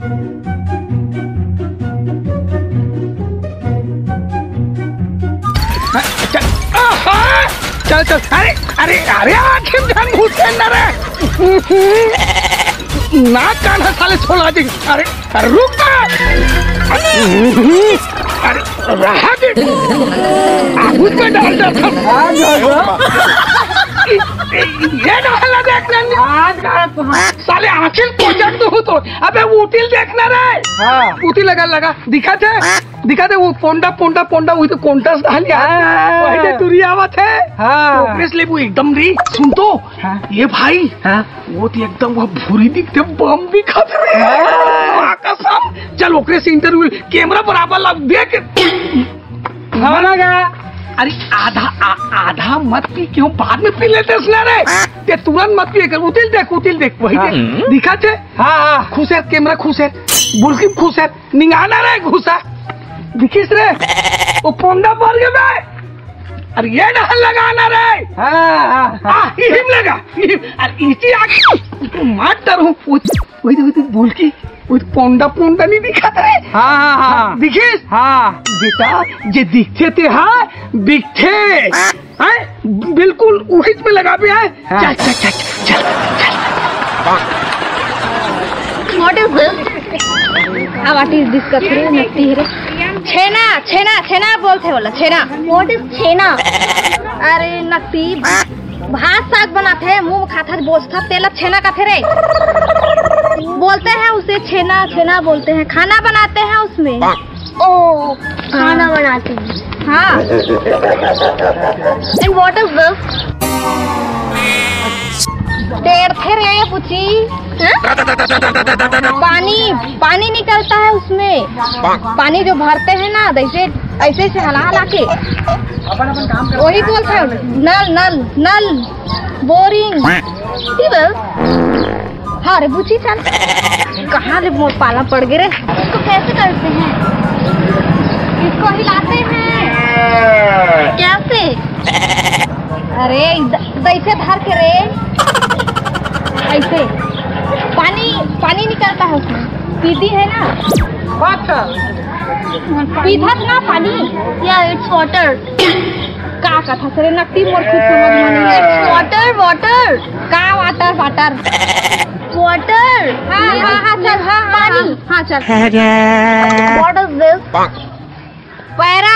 चल चल। अरे अरे अरे आखिर जान घुसे न रे। नाक कान साले छोड़ा दे। अरे अरे रुक ना। अरे रहा दे। आगुत में डाल दे। ये डाला देखना साले आखिर पहुंचत तो तो। अबे उटिल देखना रे। हाँ उटिल लगा दिखा थे वो पोंडा वो तो कोंटास डाल यार वही तो तुरी आवत है। हाँ इसलिए वो एकदम री सुन तो। हाँ? ये भाई हाँ? वो तो एकदम वो भूरी दिखते बम दिखत है। हाँ? कसम चल ओकरे से इंटरव्यू कैमरा बराबर लग देख। अरे आधा मत पी क्यों बाद में पी लेते रे। ते तुरंत मत पी उतिल देख वही देख दिखा थे। हाँ खुश है कैमरा खुश है बुलकी खुश है निगाना रे घुसा दिखिस रे वो पोंडा पर गए बे। अरे ये डहल लगाना रे। हाँ हिम लगा अरे इसी आग मत डरू वही बुलकी वो पोंडा नहीं दिखा रे। हाँ दिखिस। हाँ बेटा ये दिखते थे। हाँ दिखते हैं बिल्कुल उहित में लगा भी है। चल What is this? What is this कचरे नकती है रे? छेना बोलते बोला छेना। What is छेना? अरे नकती भात साग बनाते हैं मुंह खाता बोझता तेला छेना का थे रे। बोलते हैं उसे छेना बोलते हैं खाना बनाते हैं उसमें। ओ खाना बनाते हैं। हाँ And what is this? टेढ़ थे रे पूछी। पानी निकलता है उसमें पानी जो भरते हैं ना ऐसे से हला के वही बोलते हैं नल बोरिंग। हाँ रे बुची चल कहाँ ले मोर पाला पड़ गए रे। इसको कैसे करते हैं? इसको हिलाते हैं। कैसे? अरे ऐसे धर के रे ऐसे पानी निकलता है उसमें पीती है ना। पीता ना पानी या इट्स वाटर का कथा सरे नकती मोर खुद समझ में नहीं है। वाटर का वाटर हाँ चल पानी हाँ चल। What is this? पैरा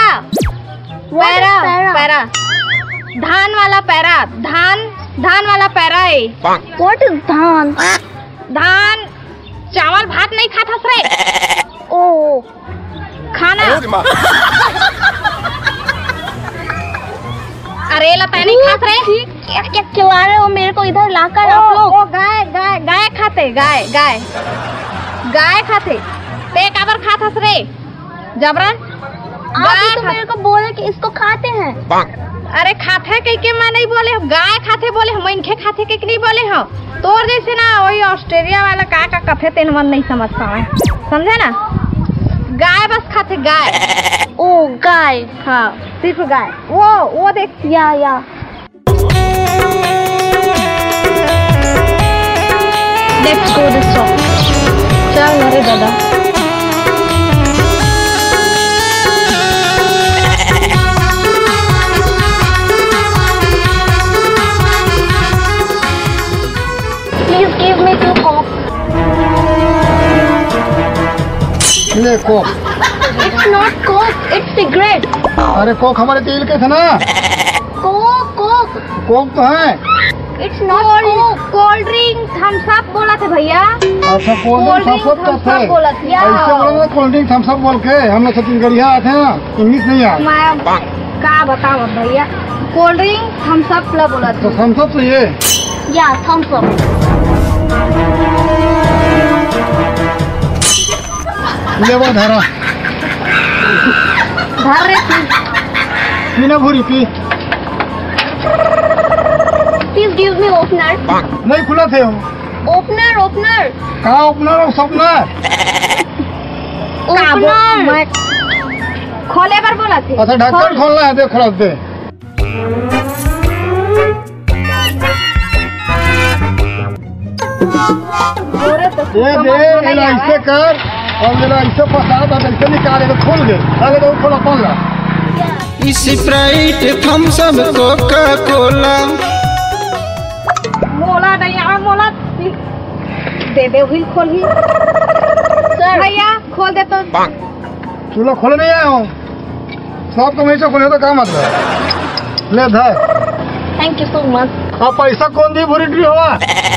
धान वाला पैरा है। What is धान? चावल भात नहीं खाता रे। ओ खाना अरे लता नहीं खात रे। क्या खिला रहे हो मेरे को इधर लाकर आप लोग? ओ गाय खाते गाय खाते ते काबर खात रे जबरन। आप तो मेरे को बोले कि इसको खाते हैं। अरे खाते के मैं नहीं बोले गाय खाते बोले हम इनके खाते के नहीं बोले हो। तोर जैसे ना वही ऑस्ट्रेलिया वाला का कथे तेन मन नहीं समझता है समझे ना। गाय बस खाते गाय। ओ गाय हाँ सिर्फ गाय वो देख या Let's go this song। चल अरे दादा Please give me 2 Coke। ले Coke. It's not Coke, it's cigarette। अरे कोक हमारे तेल के थे ना। कोक तो है। It's not Coke, cold drink Thums Up बोला थे भैया। अच्छा कोल्ड ड्रिंक थम्स अप बोला था। ऐसे बोला कोल्ड ड्रिंक थम्स अप बोल के हम लोग छत्तीसगढ़िया आते हैं ना इंग्लिश नहीं आते। मैं क्या बताऊँ भैया कोल्ड ड्रिंक थम्स अप बोला था। तो थम्स अप चाहिए? या थम्स अप। ये वो धर रे पीना भूरी पी। Please give me opener। नहीं खुला थे वो। ओपनर कहाँ ओपनर और सपनर? ओपनर खोले बार बोला थे। अच्छा ढक्कन खोलना है दे खोल दे। ये दे ऐसे कर और मेरा ऐसे फंसा था ऐसे निकाले तो खुल गए अरे तो खोला पड़ रहा Sprite Thums Up Coca Cola मोला नहीं आ मोला दे दे व्हील खोल ही भैया खोल दे तो चूल्हा खोले नहीं आया हूँ सब कम ऐसे खोले तो क्या मतलब ले धर थैंक यू सो मच अब पैसा कौन दी बुरी ट्री हुआ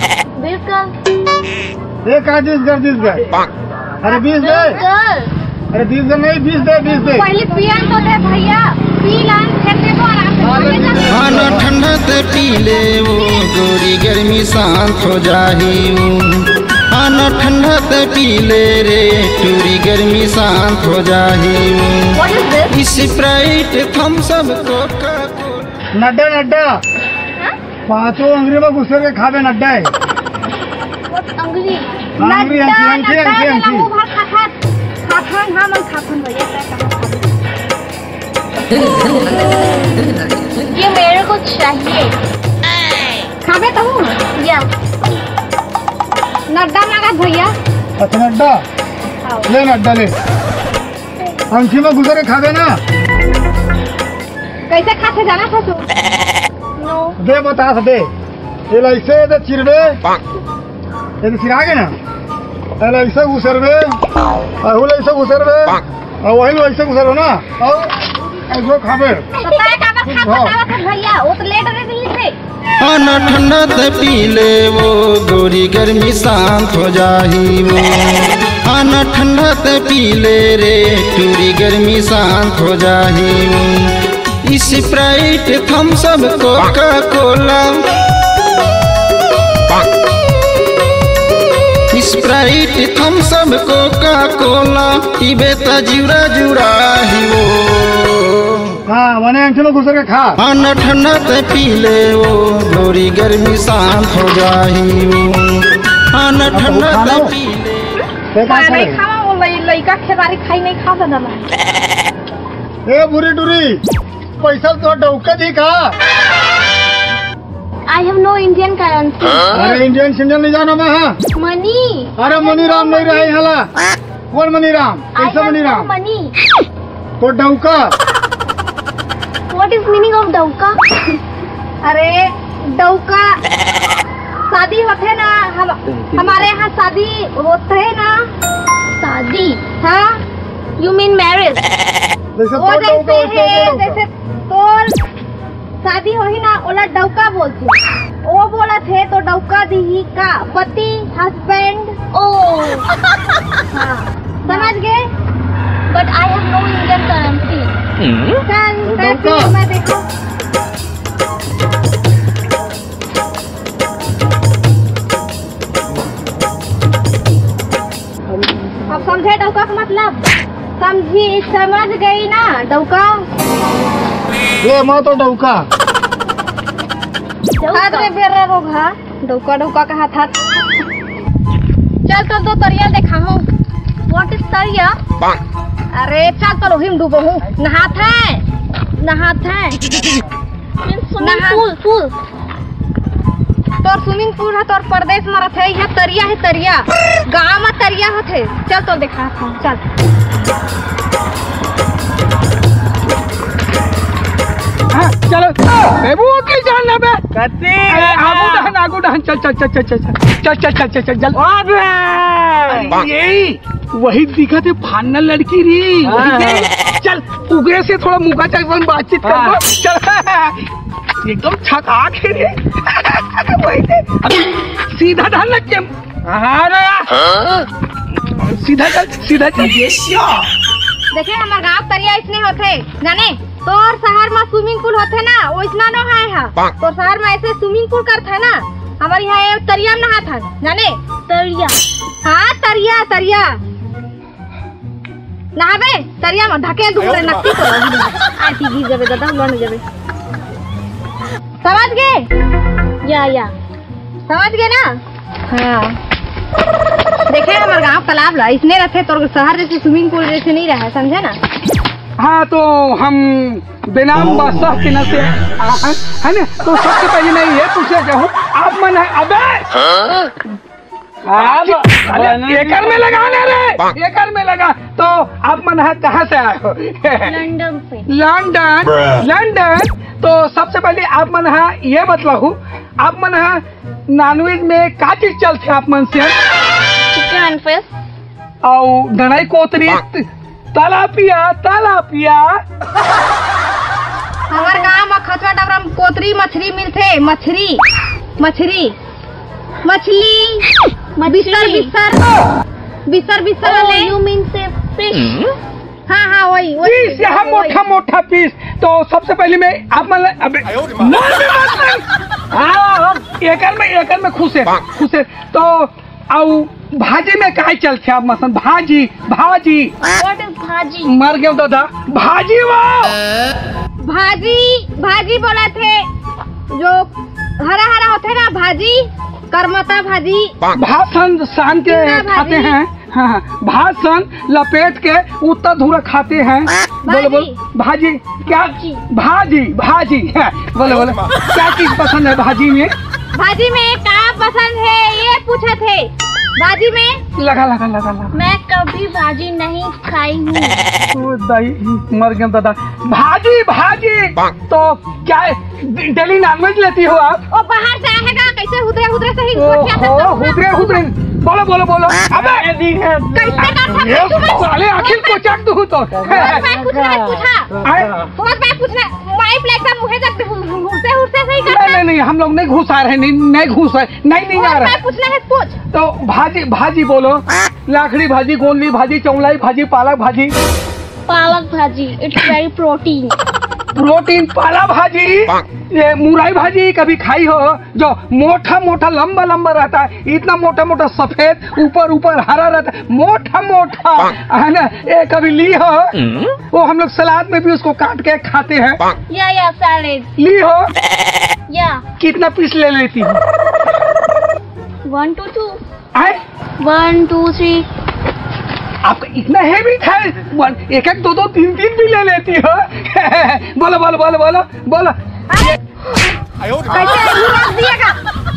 एक जिस घर अरे 20 दे अरे 20 दे नहीं 20 दे पहले पियन तो दे भैया पी लान फिर दे तो आराम से खाना ठंडा ते पी ले वो गोरी गर्मी शांत हो जाही वो खाना ठंडा ते पी ले रे टूरी गर्मी शांत हो जाही वो Sprite Thums Up Coca Cola नड्डा पांचों अंग्रेजी में घुस के खावे नड्डा है अंगली ये मेरे को चाहिए खावे तो हूँ या नड्डा मांगा भैया अच्छा नड्डा ले नड्डा ले अंशी में घुस के खावे ना कैसे खाते जाना था तू नो दे बता दे ये ऐसे दे चिरबे ये चिरागे ना अरे ऐसे घुसरबे अहुल ऐसे घुसरबे और वही ऐसे घुसरो ना और ऐसे खाबे तो तारे का खाता था भैया वो तो लेट रही थे खाना ठंडा ते पी ले वो गोरी गर्मी शांत हो जाही वो खाना ठंडा ते पी ले रे टूरी गर्मी शांत हो जाही वो Sprite Thums Up Coca Cola Sprite Thums Up Coca Cola पीबे त जुरा जुरा ही वो हाँ वने अंश में घुसर के खा खाना ठंडा ते पी ले वो गोरी गर्मी शांत हो जाही वो खाना ठंडा ते पी ले नहीं खावा वो लइका खेबारी खाई नहीं खा दला ए बुरी टुरी पैसा तो डौका दी का I have no Indian currency. अरे इंडियन सिंडियन नहीं जाना मैं हाँ Money. अरे मनीराम नहीं रहे हला कौन मनीराम I कैसा have no मनीराम money. तो डौका What is meaning of डौका? अरे डौका शादी होते ना हमारे यहाँ शादी होते है ना शादी हाँ You mean marriage? वो जैसे है जैसे तोर शादी हो ही ना ओला डौका बोलते वो बोला थे तो डौका दी का पति हस्बैंड ओ हाँ समझ गए but I have no Indian currency चल मैं देखो अब समझे डौका का मतलब समझी समझ गई ना डौका ये माँ तो डौका हाथ में बेरा रोगा डौका डौका का हाथ हाथ चल तो दो तरिया देखा हूँ व्हाट इज तरिया अरे चल तो रोहिम डूबो हूँ नहाता है फूल तोर स्विमिंग पूल है तोर प्रदेश में रहते है तरिया है तरिया गाँव में तरिया होते चल तो देखा हूँ चल चलो बेबू की जान ना बे कत्ती आगू दहन चल चल चल चल चल चल चल चल चल चल चल अबे यही वही दिखा थे फानल लड़की री चल उगरे से थोड़ा मुका चल बातचीत कर चल एकदम छका के रे सीधा ढाल लग के सीधा चल देखे हमारे गाँव तरिया इसने होते जाने तोर शहर में स्विमिंग पूल होते ना वो इतना न है तो शहर में ऐसे स्विमिंग पूल करता है ना हमारे यहाँ तरिया में नहा था जाने तरिया हाँ तरिया नहाबे तरिया में ढकेल दूँ नक्की तो आती गिर जाबे दादा लड़ जाबे समझ गए या समझ गए ना हाँ देखे हमारे गाँव तालाब ला इसने रहते तो शहर जैसे स्विमिंग पूल जैसे नहीं रहा समझे ना हाँ तो हम बेनाम बादशाह के नाते है ना तो सबसे पहले मैं ये पूछना चाहूँ आप मन है अबे एकड़ में लगाने रे, एकड़ में लगा। तो आप मन है कहाँ से आए हो? लंदन से। London, London. तो सबसे पहले आप मन है ये बतलाऊ, आप मन है नॉनवेज में क्या चीज चलते आप मन से? चिकन एंड फिश और डनाई कोतरी, तलापिया, तलापिया। हमारे गाँव में खचवा डबरा में कोतरी मछली मिलते, मछली मछली मछली बिसर बिसर बिसर बिसर वाले। You mean sea fish? हाँ हाँ वही पीस, यहाँ मोटा मोटा पीस। तो सबसे पहले मैं आप मन अबे हाँ एकड़ में खुश है। तो आओ भाजी में क्या चलते आप मसन? भाजी भाजी। व्हाट इज भाजी? मर गया दादा। भाजी वो भाजी भाजी बोला थे जो हरा हरा होते ना, भाजी करमता भाजी। भाषण सान के खाते हैं। हाँ, भाषण लपेट के उत्तर धूरा खाते हैं। बोलो बोलो भाजी क्या? भाजी भाजी। बोलो बोलो क्या चीज पसंद है भाजी में? भाजी में क्या पसंद है ये पूछा थे। भाजी में लगा लगा लगा लगा। मैं कभी भाजी नहीं खाई हूँ। दही मर गया दादा। भाजी भाजी। तो क्या डेली नॉनवेज लेती हो आप? ओ बाहर से आएगा कैसे हुदरे हुदरे से ही हुदरे हुदरे। बोलो बोलो बोलो। अबे कैसे साले आखिर को चक दूँ तो नहीं हम लोग नहीं घुसा रहे, नहीं घुस रहे, नहीं आ रहा। पूछना है पूछ। तो भाजी भाजी बोलो। लाखड़ी भाजी, गोंदली भाजी, चौलाई भाजी, पालक भाजी। पालक भाजी इट्स वेरी प्रोटीन। प्रोटीन पाला भाजी। ये मुरई भाजी कभी खाई हो? जो मोटा मोटा लंबा लंबा रहता है, इतना मोटा मोटा सफेद, ऊपर ऊपर हरा रहता है, मोटा मोटा है ना। ये कभी ली हो? वो हम लोग सलाद में भी उसको काट के खाते हैं। या सैलेड ली हो? या कितना पीस ले लेती हो? 1 to 2 1 2 3। आपका इतना हैबिट है? एक एक दो दो तीन तीन भी ले लेती हो? बोलो बोलो बोलो बोलो बोलो। कैसे रख दिएगा?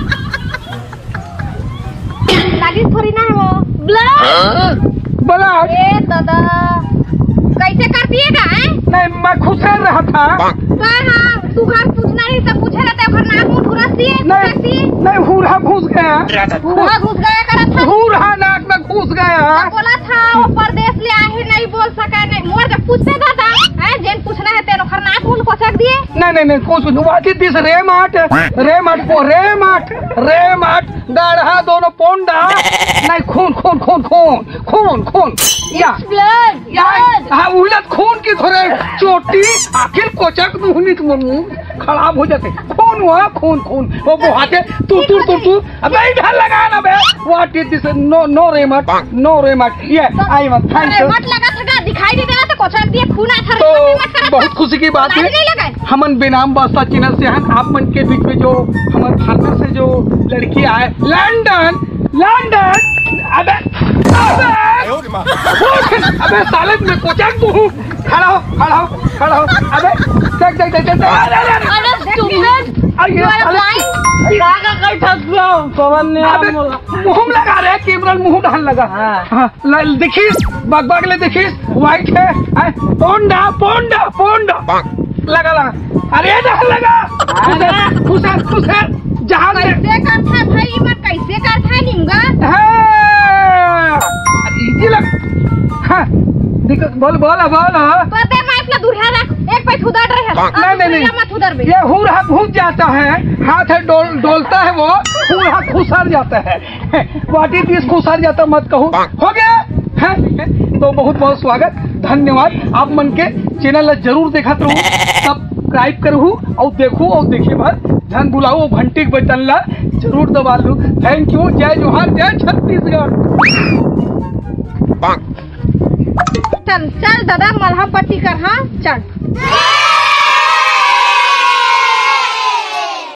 लाली थोड़ी ना है वो। ब्लड बोला दादा कैसे कर दिएगा? नहीं मैं खुश रहा था। हाँ तू घर पूछना नहीं सब पूछे रहता है। नाक मुंह घुस दिए नहीं हुरा घुस गया। हुरा घुस गया करा था। हुरा नाक में घुस गया। बोला था वो परदेश ले आए नहीं बोल सका नहीं। मोर जब पूछते दादा जेन पूछना है तेरे घर नाक मुंह को चक दिए। नहीं कुछ व्हाट इज दिस? रेमाट गाढ़ा दोनों पोंडा। नहीं खून खून खून खून खून खून या ब्लड। हाँ उलट खून की थोड़े चोटी आखिर कोचक दूनी तुम मुंह खराब हो जाते। खून हुआ खून खून वो बुहाते तू अबे इधर लगा ना बे। What is this? नो रेमाट ये आई मत थैंक यू। रेमाट लगा था दिखाई नहीं देना तो कोचक दिए खून आ। तो बहुत खुशी की बात है हमन बेनाम बादशाह चैनल से हैं। आप मन के बीच में जो हमारे फार्मर से जो लड़की आए लंदन अबे साले में कोचक तू खड़ा हो। अबे मुँह लगा रहे केवल मुँह ढाल लगा। देखिस बग ले देखिस व्हाइट है। पोंडा लगा अरे लगा खुश है जहाँ कैसे करता है भाई मैं कैसे करता है निम्गा? इजी लग। बोल पते मैं इतना दूर है रख एक पैर उधर रहे। नहीं मत उधर भी। ये हुरा घुस जाता है हाथ है डोलता है वो हुरा खुसर जाता है। वाटी पीस खुसर जाता मत कहो। हो गया है? तो बहुत बहुत स्वागत धन्यवाद। आप मन के चैनल जरूर देखा तो सब्सक्राइब करू और देखू और देखे बाद धन बुलाओ घंटी के बटन ला जरूर दबा लू। Thank you. जय जोहार जय छत्तीसगढ़। चल दादा मलहम पट्टी कर। हाँ चल।